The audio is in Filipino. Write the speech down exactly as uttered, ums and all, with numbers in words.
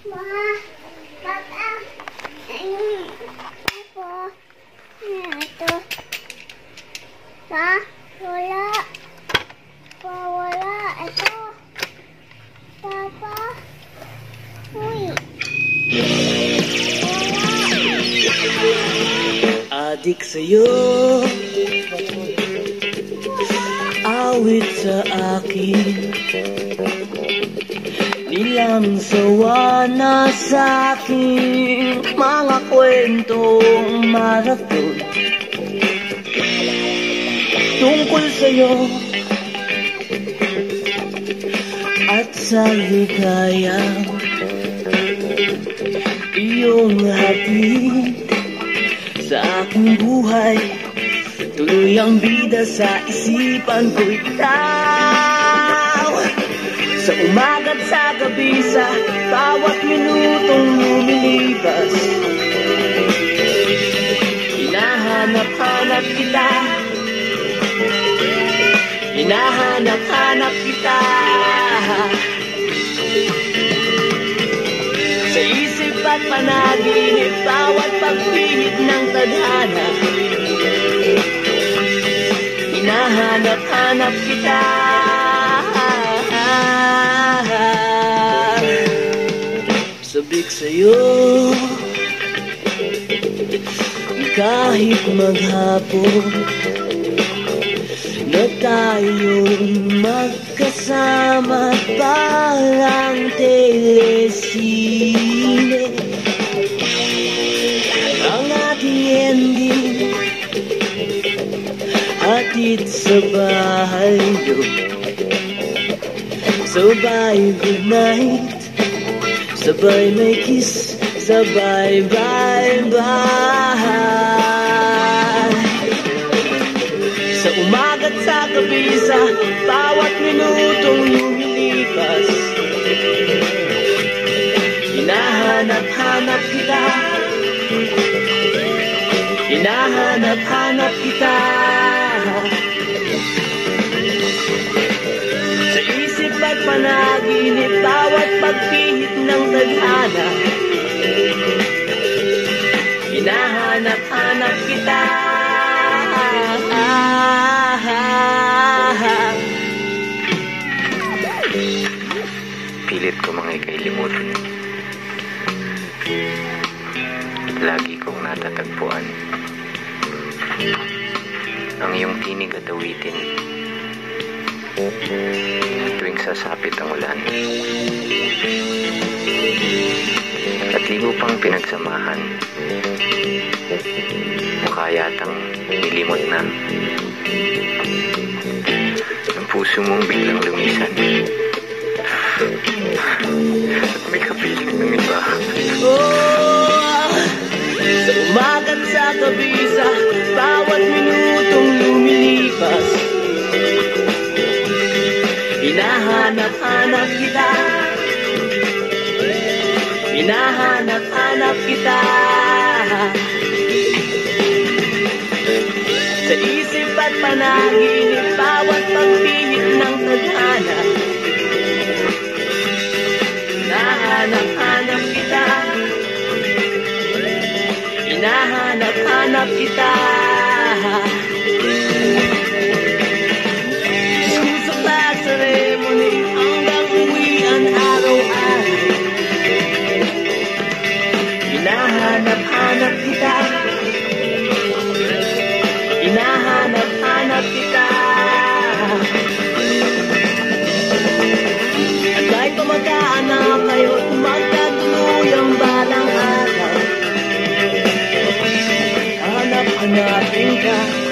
Adik sa'yo, awit sa akin, nilang sawa na sa aking mga kwentong marathon tungkol sa'yo at sa ligaya iyong hatid sa aking buhay. Tuloy ang bida sa isipan ko ikaw. Sa umaga't sa gabi, sa bawat minutong lumilipas, hinahanap-hanap kita, hinahanap-hanap kita. Sa isip at panaginip, bawat pagpihit ng tadhana, hinahanap-hanap kita. Sabik sa'yo kahit maghapon na tayong magkasama parang telesine. Ang ating ending hatid sa bahay nyo. Sabay good night, sabay may kiss, sabay bye bye. Sa umaga't sa gabi, sa bawat minutong lumilipas, hinahanap-hanap kita, hinahanap-hanap kita. Sa isip at panaginip, bawat pagpihit ng tadhana, hinahanap-hanap kita. Pilit ko mga ikailimutan. Lagi kong natatagpuan ang iyong tinig at awitin tuwing sasapit ang ulan. At ligo pang pinagsamahan, mukha yatang nilimot na. Ang puso mong biglang lumisan at may kapiling ng iba. Oh, sa umaga't sa gabi, sa bawat minutong lumilipas, hinahanap-hanap kita, hinahanap-hanap kita. Sa isip at panaginip, bawat pagpihit ng tadhana, hinahanap-hanap kita, hinahanap-hanap kita. School sa class ceremony hanggang uwian araw-araw, hinahanap-hanap kita, hinahanap-hanap kita. At kahit pa magkaanak kayo't magkatuloy ang balang araw, hanap-hanapin ka.